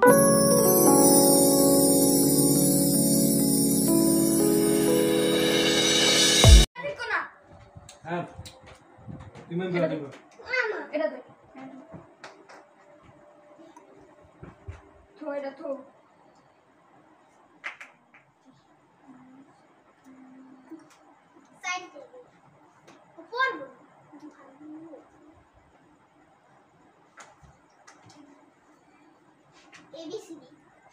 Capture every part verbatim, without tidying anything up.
হ্যাঁ তুমি বের করো মামা এটা দে থো এটা থো সাইড দে উপর এবিসিডি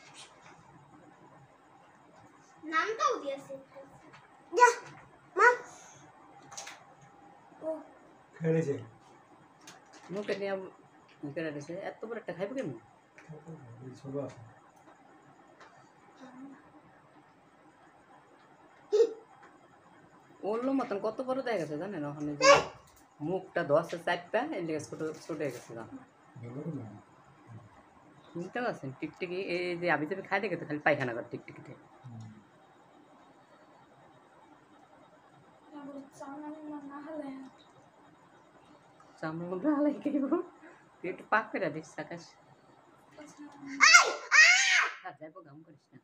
নামটাও দিয়েছে যা মা ও খেলেছে মুখে নিয়ে মুখে রাখছে এত বড় একটা খাইব কেমন ছোট আছে ওরলো মতন কত বড় দেখা গেছে জানেন ওখানে যে মুখটা দশটা চারটা এর লেগে ছোট ছোট হয়ে গেছে জান বুঝতে পারছেন টিকটিকি এই যে আবি যাবি খাই দেখে তো খালি পায়খানা করে টিকটিকিতে চামড়া মধ্যে হালাই খাইব তুই একটু পাক করে দিস আকাশ যাইবো গাম করিস না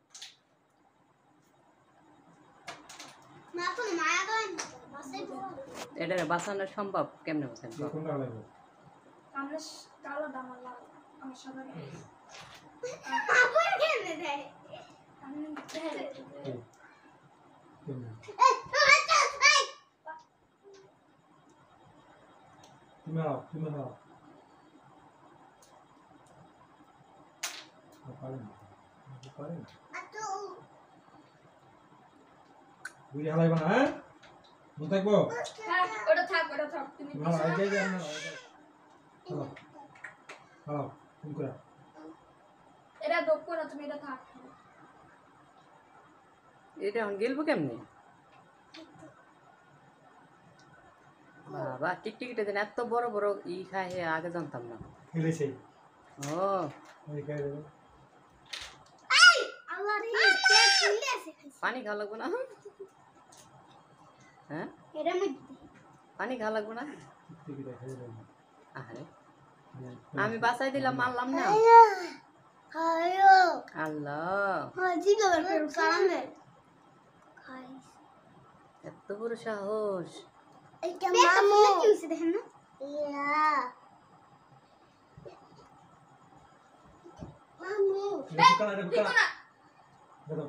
এটা বাঁচানো সম্ভব কেমনে বাঁচাবো আমরা কালো দাম লাল আমার সাদা আমি তুমি আও তুমি আও পারেন পারেন আতো বুড়ি হালাইবা না হ্যাঁ মন থাকবো হ্যাঁ ওটা থাক ওটা থাক তুমি না আই যাই যাই না হ্যালো হ্যালো ফোন করা এটা দোক করে তুমি এটা থাক এটা অন গেলবো কেমনে বাবা টিকটিকিটা দেন এত বড় বড় ই খায় হে আগে জানতাম না খেলেছে ও ওই খাই দেবো এই আল্লাহ রে কে ফুলে আছে পানি খাওয়া লাগবে না হ্যাঁ এর মধ্যে পানি খাওয়া লাগবে না টিকটিকিটা খেয়ে দেবো আরে আমি বাঁচাই দিলাম মারলাম না আয়ো আল্লাহ হাজি গবর করে সালাম দে খাই এত বড় সাহস এই মামু কি হইছে দেখেন না ইয়া মামু বুকা না বুকা না দাও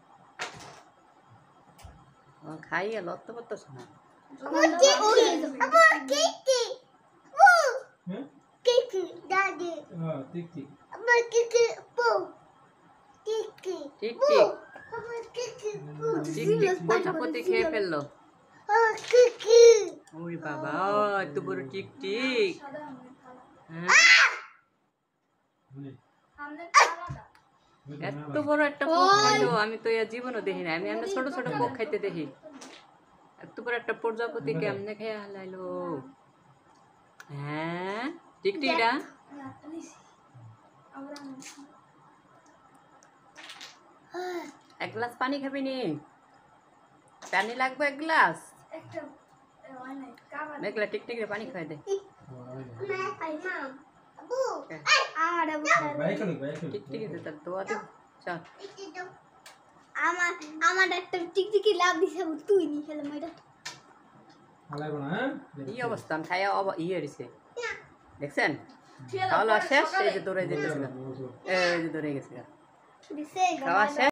ও খাইয়ে লত্ত পড়তেছ না আমার কি ওই আমার কি কি ও হ্যাঁ কি কি দাদি হ্যাঁ ঠিক ঠিক আমার কি কি পো কি কি ঠিক ঠিক আমার কি কি ঠিক ঠিক প্রজাপতি খেয়ে ফেললো আমার কি কি ওরে বাবা এত বড় টিক টিক সাদা আমি কালো হ্যাঁ মানে আমাদের কালাটা এত বড় একটা পোক খাইলো আমি তো এর জীবনও দেখি না আমি আমরা ছোট ছোট পোক খাইতে দেখি এত বড় একটা প্রজাপতি কেমনে খেয়ে হালাইলো হ্যাঁ টিকটিকিটা আমরা এক গ্লাস পানি খাবি নি পানি লাগবে এক গ্লাস একটা হয় না কাবা মেঘলা টিকটিকিরে পানি খাই দে না আই মাম আবু আমার আবু ভাই খেলো ভাই খেলো টিকটিকিতে তার দোয়া দে চল আমার আমার একটা টিকটিকি লাভ দিছে তুই নি খেলে মেয়েটা হালাইবা না হ্যাঁ এই অবস্থা আমি খাইয়া অব ইয়ে দিছে দেখছেন তাহলে শেষ এই যে দৌড়ে যেতেছিল এই যে দৌড়ে গেছে দিছে খাওয়া শেষ